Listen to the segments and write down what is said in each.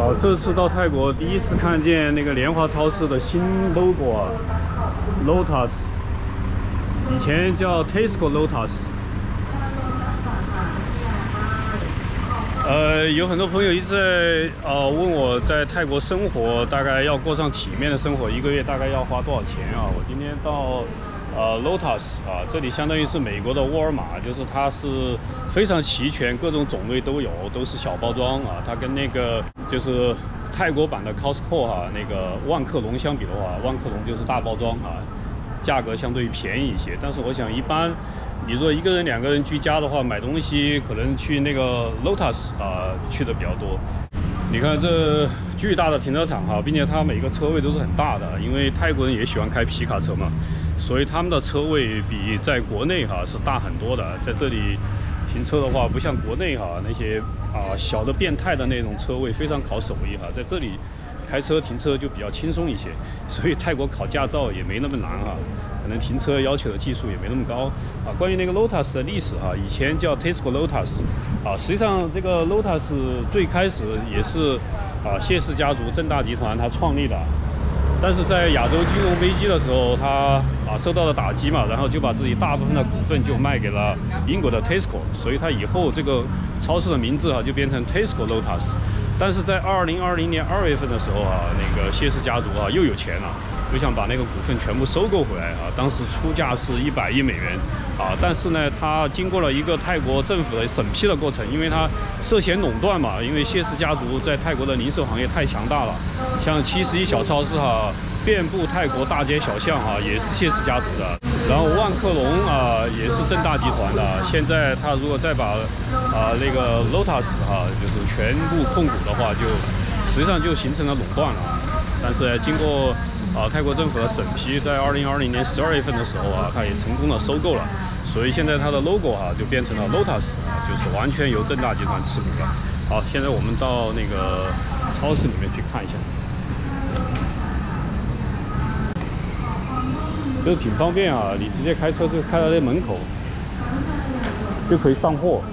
这次到泰国第一次看见那个莲华超市的新 logo 啊 ，Lotus， 以前叫 Tesco Lotus。有很多朋友一直在问我在泰国生活大概要过上体面的生活，一个月大概要花多少钱啊？我今天到Lotus 啊，这里相当于是美国的沃尔玛，就是它是非常齐全，各种种类都有，都是小包装啊。它跟那个就是泰国版的 Costco 啊，那个万客隆相比的话，万客隆就是大包装啊，价格相对于便宜一些。但是我想一般。你说一个人、2个人居家的话，买东西可能去那个 Lotus 去的比较多。你看这巨大的停车场并且它每个车位都是很大的，因为泰国人也喜欢开皮卡车嘛，所以他们的车位比在国内是大很多的。在这里停车的话，不像国内那些小的变态的那种车位非常考手艺在这里开车停车就比较轻松一些，所以泰国考驾照也没那么难可能停车要求的技术也没那么高关于那个 Lotus 的历史以前叫 Tesco Lotus 实际上这个 Lotus 最开始也是谢氏家族正大集团他创立的，但是在亚洲金融危机的时候，他受到了打击嘛，然后就把自己大部分的股份就卖给了英国的 Tesco， 所以他以后这个超市的名字就变成 Tesco Lotus。但是在2020年2月份的时候那个谢氏家族又有钱了。就想把那个股份全部收购回来当时出价是100亿美元但是呢，它经过了一个泰国政府的审批的过程，因为它涉嫌垄断嘛，因为谢氏家族在泰国的零售行业太强大了，像71小超市遍布泰国大街小巷也是谢氏家族的，然后万客隆也是正大集团的，现在他如果再把那个 Lotus 就是全部控股的话，就实际上就形成了垄断了，但是经过泰国政府的审批，在2020年12月份的时候它也成功的收购了，所以现在它的 logo 就变成了 Lotus 就是完全由正大集团持股了。好，现在我们到那个超市里面去看一下，就挺方便你直接开车就开到这门口，就可以上货。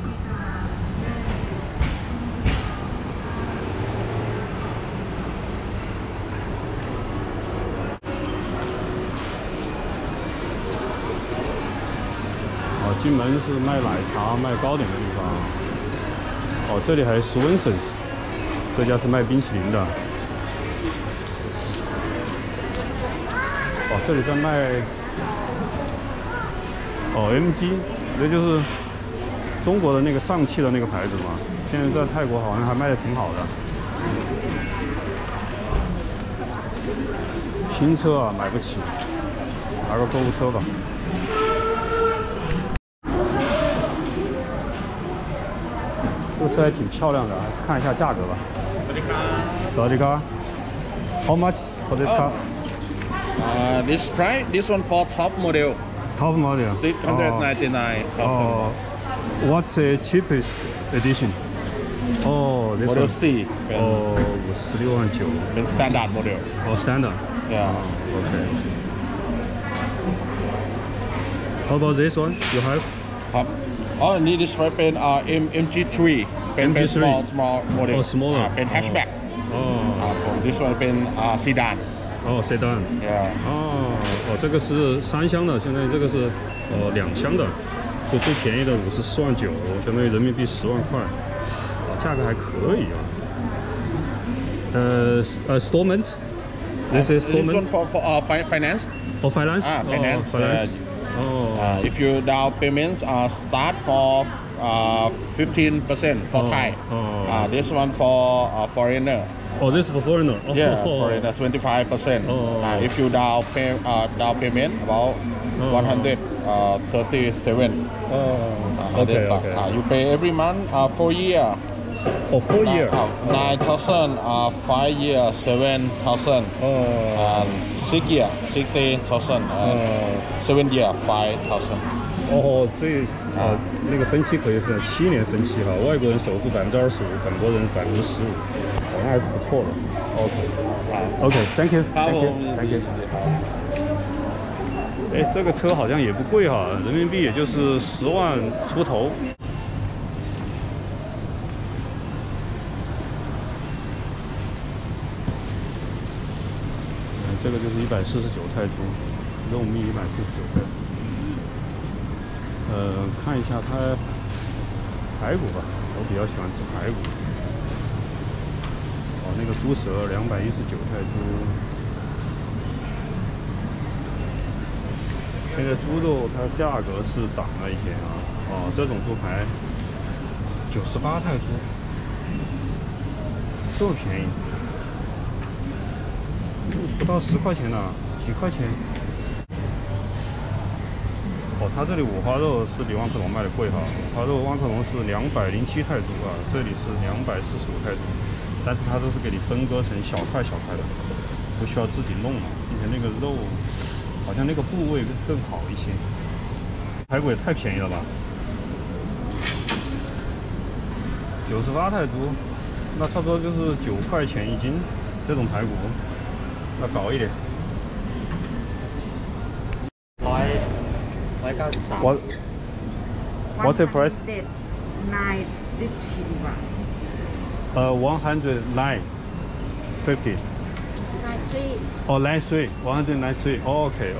进门是卖奶茶、卖糕点的地方。这里还有 Swensons， 这家是卖冰淇淋的。这里在卖MG， 这就是中国的那个上汽的那个牌子嘛。现在在泰国好像还卖的挺好的。新车买不起，拿个购物车吧。这个车还挺漂亮的，看一下价格吧。萨瓦迪卡 ，How much for this car? This price, this one for top model. Top model. 699,000. What's the cheapest edition? This Model one. C. 56万9。 Then standard model. Standard. Yeah. Okay. How about this one? You have? Need this pen MG3. Pen MG3. small model. Smaller. Pen hatchback. This one pen sedan. Sedan. Yeah. 这个是3厢的，现在这个是2厢的，就最便宜的54万9，相当于人民币10万块，价格还可以Installment. This is This installment. one for finance. Finance. Finance. Finance. If you down payments start for 15% for Thai. This one for foreigner. This is for foreigner. Yeah, foreigner 25%. If you down payment about 137. Okay. You pay every month 4 years. 4 years. 9,000. 5 years 7,000. 6 years 60,000. 7 years 5,000. 那个分期可以分7年分期外国人首付25%，本国人15%，那还是不错的。OK，Thank you。这个车好像也不贵人民币也就是10万出头。 这个就是149泰铢，肉蜜149泰铢。看一下它排骨吧，我比较喜欢吃排骨。哦，那个猪舌219泰铢。现在猪肉它价格是涨了一些啊。哦，这种猪排98泰铢，这么便宜，不到10块钱呢，几块钱。哦，它这里五花肉是比万客隆卖的贵哈，五花肉万客隆是207泰铢啊，这里是245泰铢，但是它都是给你分割成小块小块的，不需要自己弄了，并且那个肉好像那个部位更好一些。排骨也太便宜了吧，98泰铢，那差不多就是9块钱一斤，这种排骨，那高一点。What's the price? 109.50. Oh, 93. 193. OK.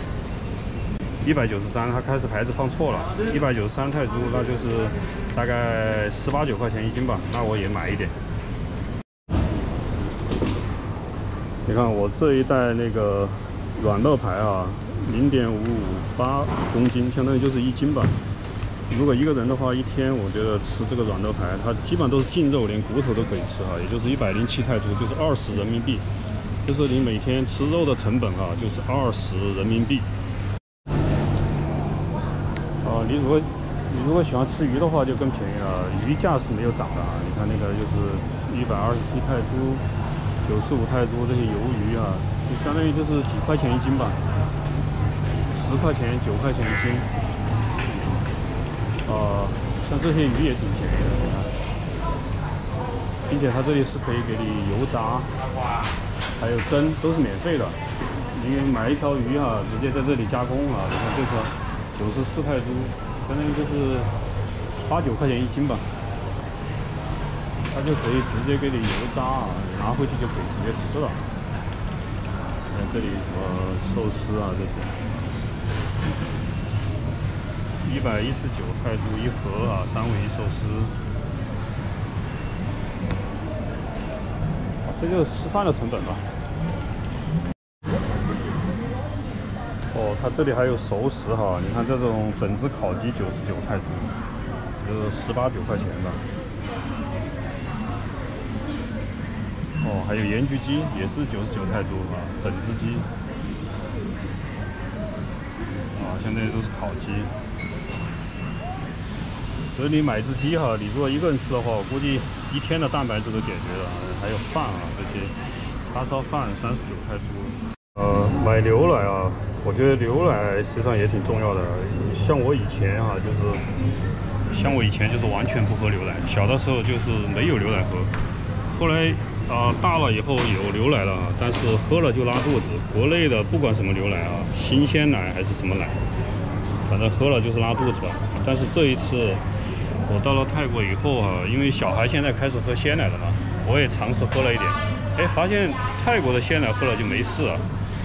193，它开始牌子放错了，193泰铢，那就是大概18、9块钱一斤吧。那我也买一点。你看我这一袋那个软肉排啊，0.558公斤，相当于就是1斤吧。如果一个人的话，一天我觉得吃这个软肉排，它基本上都是净肉，连骨头都可以吃哈，也就是107泰铢，就是20人民币。就是你每天吃肉的成本啊，就是20人民币。你如果喜欢吃鱼的话，就更便宜了。鱼价是没有涨的啊，你看那个就是127泰铢、95泰铢这些鱿鱼啊，就相当于就是几块钱一斤吧，10块钱、9块钱一斤。像这些鱼也挺便宜的，你看，并且它这里是可以给你油炸，还有蒸，都是免费的。你买一条鱼啊，直接在这里加工啊，你看这个94泰铢，相当于就是8、9块钱一斤吧。它就可以直接给你油炸啊，拿回去就可以直接吃了。这里什么寿司啊这些，119泰铢一盒啊，3文鱼寿司。这就是吃饭的成本吧。哦，它这里还有熟食哈，你看这种整只烤鸡99泰铢，就是18、9块钱吧。哦，还有盐焗鸡也是99泰铢啊，整只鸡。像这些都是烤鸡。所以你买只鸡哈，你如果一个人吃的话，我估计一天的蛋白质都解决了。还有饭啊，这些叉烧饭39泰铢。买牛奶啊，我觉得牛奶实际上也挺重要的。像我以前啊，就是完全不喝牛奶，小的时候就是没有牛奶喝。后来大了以后有牛奶了，但是喝了就拉肚子。国内的不管什么牛奶啊，新鲜奶还是什么奶，反正喝了就是拉肚子吧。但是这一次我到了泰国以后啊，因为小孩现在开始喝鲜奶了嘛，我也尝试喝了一点，发现泰国的鲜奶喝了就没事啊。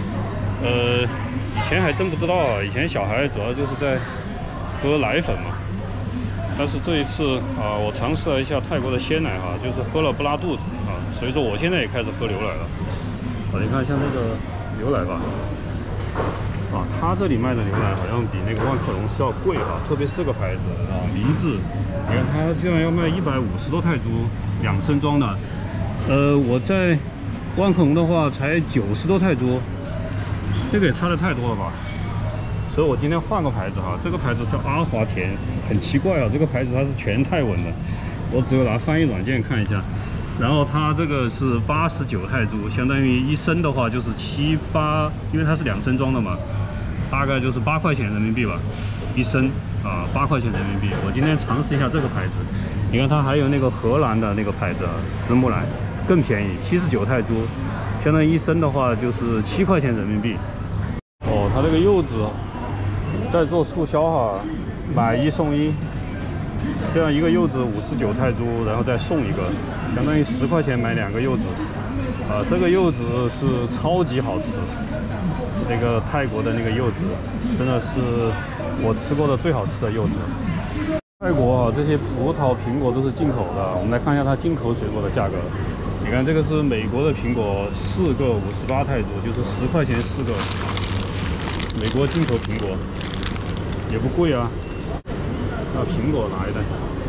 以前还真不知道啊，以前小孩主要就是在喝奶粉嘛。但是这一次我尝试了一下泰国的鲜奶哈，就是喝了不拉肚子啊，所以说我现在也开始喝牛奶了。你看像这个牛奶吧，它这里卖的牛奶好像比那个万客隆是要贵哈，特别是这个牌子明治，你看它居然要卖150多泰铢2升装的，我在万客隆的话才90多泰铢，这个也差的太多了吧。所以我今天换个牌子哈，这个牌子叫阿华田，很奇怪啊，这个牌子它是全泰文的，我只有拿翻译软件看一下。然后它这个是89泰铢，相当于1升的话就是7、8，因为它是2升装的嘛，大概就是8块钱人民币吧，1升8块钱人民币。我今天尝试一下这个牌子，你看它还有那个荷兰的那个牌子斯慕兰，更便宜，79泰铢，相当于1升的话就是7块钱人民币。它这个柚子在做促销哈，买1送1，这样一个柚子59泰铢，然后再送一个，相当于10块钱买2个柚子。 这个柚子是超级好吃，那个泰国的那个柚子，真的是我吃过的最好吃的柚子。泰国这些葡萄、苹果都是进口的，我们来看一下它进口水果的价格。你看这个是美国的苹果，4个58泰铢，就是10块钱4个。美国进口苹果也不贵啊。那苹果拿一袋。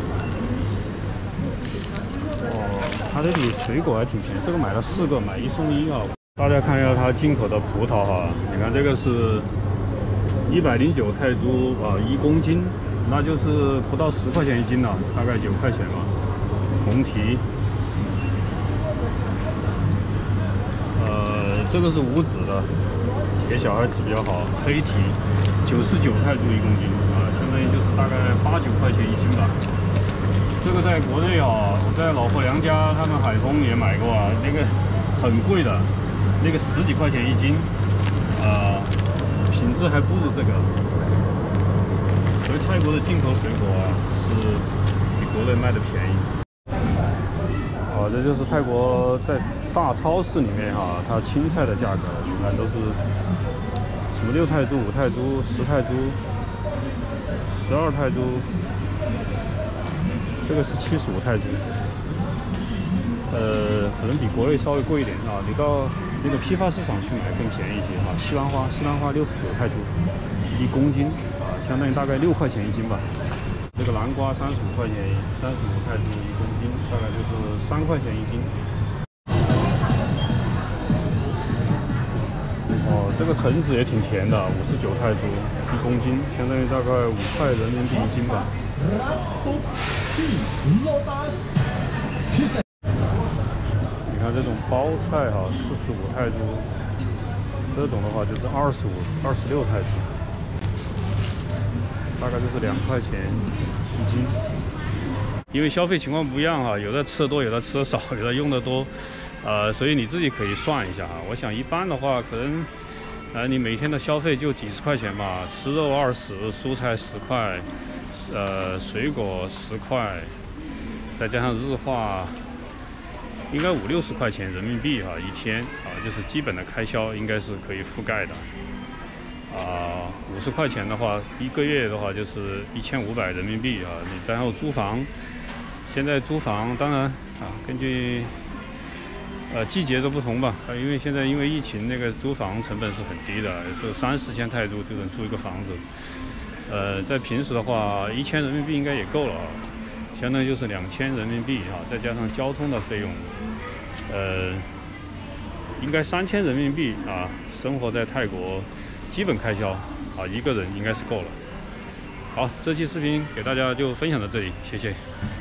它这里水果还挺便宜，这个买了4个，买1送1啊。大家看一下它进口的葡萄哈，你看这个是109泰铢1公斤，那就是不到10块钱1斤了，大概9块钱吧。红提，这个是无籽的，给小孩吃比较好。黑提99泰铢1公斤啊，相当于就是大概8、9块钱1斤吧。这个在国内啊，我在老婆娘家，他们海丰也买过啊，那个很贵的，那个10几块钱1斤，品质还不如这个。所以泰国的进口水果啊，是比国内卖的便宜。这就是泰国在大超市里面哈，它青菜的价格，你看都是什么6泰铢、5泰铢、10泰铢、12泰铢。这个是75泰铢，可能比国内稍微贵一点啊。你到那个批发市场去买更便宜一些啊。西兰花69泰铢1公斤啊，相当于大概6块钱1斤吧。这个南瓜35块钱，35泰铢1公斤，大概就是3块钱1斤。这个橙子也挺甜的，59泰铢1公斤，相当于大概5块人民币1斤吧。你看这种包菜哈，45泰铢，这种的话就是26泰铢，大概就是2块钱1斤。因为消费情况不一样哈，有的吃的多，有的吃的少，有的用的多，所以你自己可以算一下哈。我想一般的话，可能你每天的消费就几十块钱吧，吃肉20，蔬菜10块。水果10块，再加上日化，应该50、60块钱人民币哈，1天啊，就是基本的开销应该是可以覆盖的。50块钱的话，1个月的话就是1500人民币啊。你然后租房，现在租房当然根据季节的不同吧，因为现在因为疫情，那个租房成本是很低的，有时候30千泰铢就能租一个房子。在平时的话，1000人民币应该也够了啊，相当于就是2000人民币哈，再加上交通的费用，应该3000人民币啊，生活在泰国基本开销1个人应该是够了。好，这期视频给大家就分享到这里，谢谢。